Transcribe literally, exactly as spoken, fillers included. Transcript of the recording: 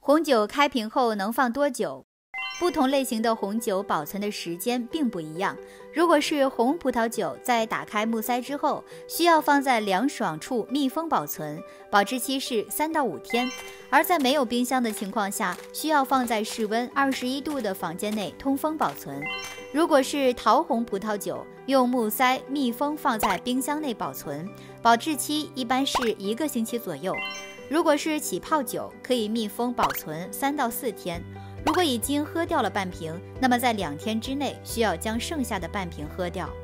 红酒开瓶后能放多久？不同类型的红酒保存的时间并不一样。如果是红葡萄酒，在打开木塞之后，需要放在凉爽处密封保存，保质期是三到五天；而在没有冰箱的情况下，需要放在室温二十一度的房间内通风保存。如果是桃红葡萄酒，用木塞密封放在冰箱内保存，保质期一般是一个星期左右。如果是起泡酒，可以密封保存三到四天。如果已经喝掉了半瓶，那么在两天之内需要将剩下的半瓶喝掉。